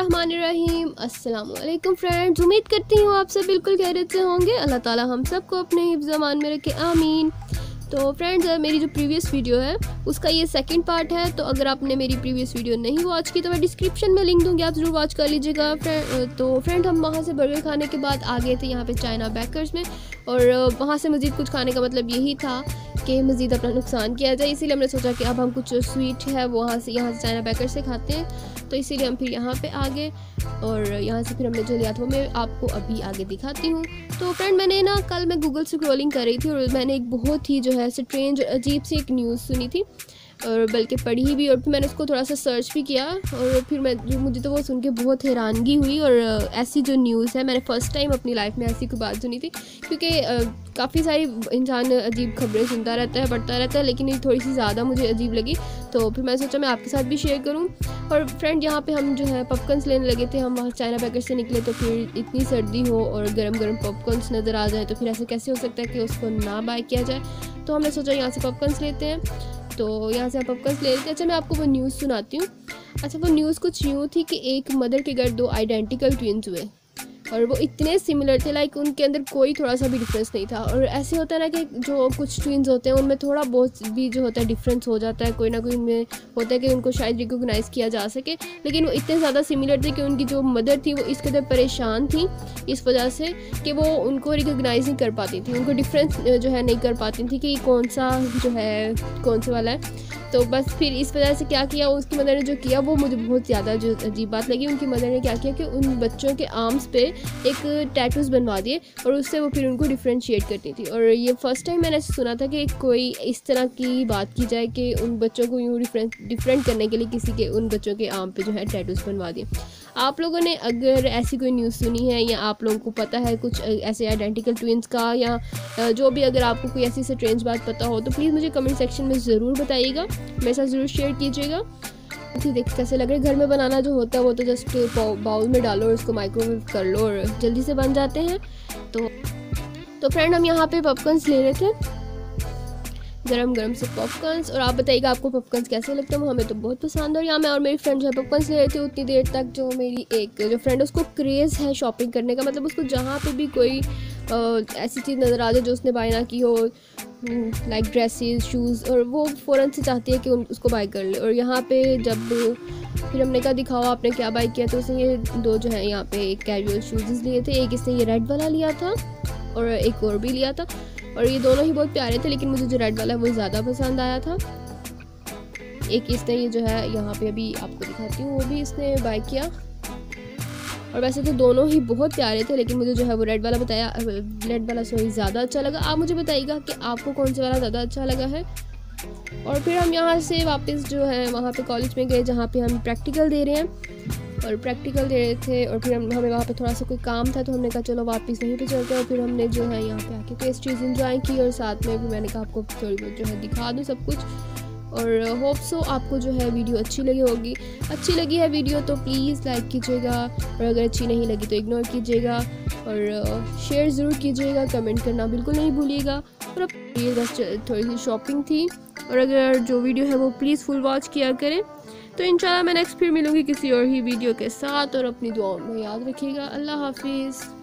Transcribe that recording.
बिस्मिल्लाहिर्रहमानिर्रहीम। अस्सलाम वालेकुम फ्रेंड्स, उम्मीद करती हूँ आप सब बिल्कुल खैरियत से होंगे। अल्लाह ताला हम सबको अपने हिफ्ज़ अमान में रखे, आमीन। तो फ्रेंड्स, मेरी जो प्रीवियस वीडियो है उसका ये सेकंड पार्ट है। तो अगर आपने मेरी प्रीवियस वीडियो नहीं वॉच की तो मैं डिस्क्रिप्शन में लिंक दूँगी, आप ज़रूर वॉच कर लीजिएगा। तो फ्रेंड, हम वहाँ से बर्गर खाने के बाद आ गए थे यहाँ पे चाइना बेकर्स में, और वहाँ से मज़ीद कुछ खाने का मतलब यही था कि मज़ीद अपना नुकसान किया जाए। इसीलिए हमने सोचा कि अब हम कुछ स्वीट है यहाँ से चाइना बेकर से खाते हैं। तो इसीलिए हम फिर यहाँ पे आ गए, और यहाँ से फिर हमने जो लिया था वो मैं आपको अभी आगे दिखाती हूँ। तो फ्रेंड, मैंने ना कल मैं गूगल से स्क्रॉलिंग कर रही थी और मैंने एक बहुत ही जो है स्ट्रेंज अजीब सी एक न्यूज़ सुनी थी, और बल्कि पढ़ी भी, और फिर मैंने उसको थोड़ा सा सर्च भी किया, और फिर मुझे तो वो सुन के बहुत हैरानगी हुई। और ऐसी जो न्यूज़ है, मैंने फ़र्स्ट टाइम अपनी लाइफ में ऐसी कोई बात सुनी थी, क्योंकि काफ़ी सारी इंसान अजीब खबरें सुनता रहता है, पढ़ता रहता है, लेकिन ये थोड़ी सी ज़्यादा मुझे अजीब लगी। तो फिर मैं सोचा मैं आपके साथ भी शेयर करूं। और फ्रेंड, यहाँ पे हम जो है पॉपकॉर्न्स लेने लगे थे। हम वहाँ चाइना बेकर से निकले तो फिर इतनी सर्दी हो और गरम गरम पॉपकॉर्न्स नज़र आ जाए, तो फिर ऐसे कैसे हो सकता है कि उसको ना बाय किया जाए। तो हमने सोचा यहाँ से पॉपकॉर्न्स लेते हैं। तो यहाँ से आप पॉपकॉर्न्स ले लेते हैं। अच्छा, मैं आपको वो न्यूज़ सुनाती हूँ। अच्छा, वो न्यूज़ कुछ यूँ थी कि एक मदर के घर 2 आइडेंटिकल ट्विन्स हुए, और वो इतने सिमिलर थे, लाइक उनके अंदर कोई थोड़ा सा भी डिफरेंस नहीं था। और ऐसे होता है ना कि जो कुछ ट्विन्स होते हैं उनमें थोड़ा बहुत भी जो होता है डिफरेंस हो जाता है, कोई ना कोई उनमें होता है कि उनको शायद रिकॉग्नाइज़ किया जा सके, लेकिन वो इतने ज़्यादा सिमिलर थे कि उनकी जो मदर थी वो इस कदर परेशान थी इस वजह से कि वो उनको रिकॉग्नाइज़ नहीं कर पाती थी, उनको डिफरेंस जो है नहीं कर पाती थी कि कौन सा जो है कौन से वाला है। तो बस फिर इस वजह से क्या किया उसकी मदर ने, जो किया वो मुझे बहुत ज़्यादा जो अजीब बात लगी। उनकी मदर ने क्या किया कि उन बच्चों के आर्म्स पे एक टैटूज़ बनवा दिए, और उससे वो फिर उनको डिफ्रेंशिएट करती थी। और ये फ़र्स्ट टाइम मैंने सुना था कि कोई इस तरह की बात की जाए कि उन बच्चों को यूँ डिफरेंट करने के लिए किसी के उन बच्चों के आर्म पे जो है टैटूज़ बनवा दिए। आप लोगों ने अगर ऐसी कोई न्यूज़ सुनी है, या आप लोगों को पता है कुछ ऐसे आइडेंटिकल ट्विन्स का, या जो भी अगर आपको कोई ऐसी स्ट्रेंज बात पता हो, तो प्लीज़ मुझे कमेंट सेक्शन में ज़रूर बताइएगा, मेरे साथ ज़रूर शेयर कीजिएगा। देख कैसे लग रहे हैं। घर में बनाना जो होता है वो तो जस्ट बाउल में डालो और उसको माइक्रोवेव कर लो और जल्दी से बन जाते हैं। तो फ्रेंड, हम यहाँ पे पॉपकॉर्न्स ले रहे थे, गरम गरम से पॉपकॉर्न्स। और आप बताइएगा आपको पॉपकॉर्न्स कैसे लगते हैं। हमें तो बहुत पसंद है। यहाँ मैं और मेरी फ्रेंड जो है पॉपकॉर्न्स ले रहे थे। उतनी देर तक जो मेरी एक जो फ्रेंड है उसको क्रेज़ है शॉपिंग करने का, मतलब उसको जहाँ पे भी कोई ऐसी चीज़ नज़र आ जाए जो उसने बाय ना की हो, लाइक ड्रेसेस, शूज़, और वो फ़ौरन से चाहती है कि उसको बाय कर ले। और यहाँ पे जब फिर हमने कहा दिखाओ आपने क्या बाय किया, तो उसने ये 2 जो है यहाँ पे कैजुअल शूज़ लिए थे। एक इसने ये रेड वाला लिया था और एक और भी लिया था, और ये दोनों ही बहुत प्यारे थे, लेकिन मुझे जो रेड वाला है वो ज़्यादा पसंद आया था। एक इसने ये जो है यहाँ पे अभी आपको दिखाती हूँ, वो भी इसने बाय किया। और वैसे तो दोनों ही बहुत प्यारे थे, लेकिन मुझे जो है वो रेड वाला ज़्यादा अच्छा लगा। आप मुझे बताइएगा कि आपको कौन सा वाला ज़्यादा अच्छा लगा है। और फिर हम यहाँ से वापस जो है वहाँ पे कॉलेज में गए, जहाँ पे हम प्रैक्टिकल दे रहे हैं, और प्रैक्टिकल दे रहे थे। और फिर हमें वहाँ पे थोड़ा सा कोई काम था, तो हमने कहा चलो वापस वहीं पे चलते हैं। और फिर हमने जो है यहाँ पे आके पेस्ट्रीज इंजॉय की, और साथ में भी मैंने कहा आपको थोड़ी बहुत जो है दिखा दूँ सब कुछ। और होप सो आपको जो है वीडियो अच्छी लगी होगी। अच्छी लगी है वीडियो तो प्लीज़ लाइक कीजिएगा, और अगर अच्छी नहीं लगी तो इग्नोर कीजिएगा, और शेयर ज़रूर कीजिएगा, कमेंट करना बिल्कुल नहीं भूलिएगा। और अब ये बस थोड़ी सी शॉपिंग थी, और अगर जो वीडियो है वो प्लीज़ फुल वॉच किया करें। तो इंशाल्लाह मैं नेक्स्ट फिर मिलूँगी किसी और ही वीडियो के साथ, और अपनी दुआओं में याद रखिएगा। अल्लाह हाफिज़।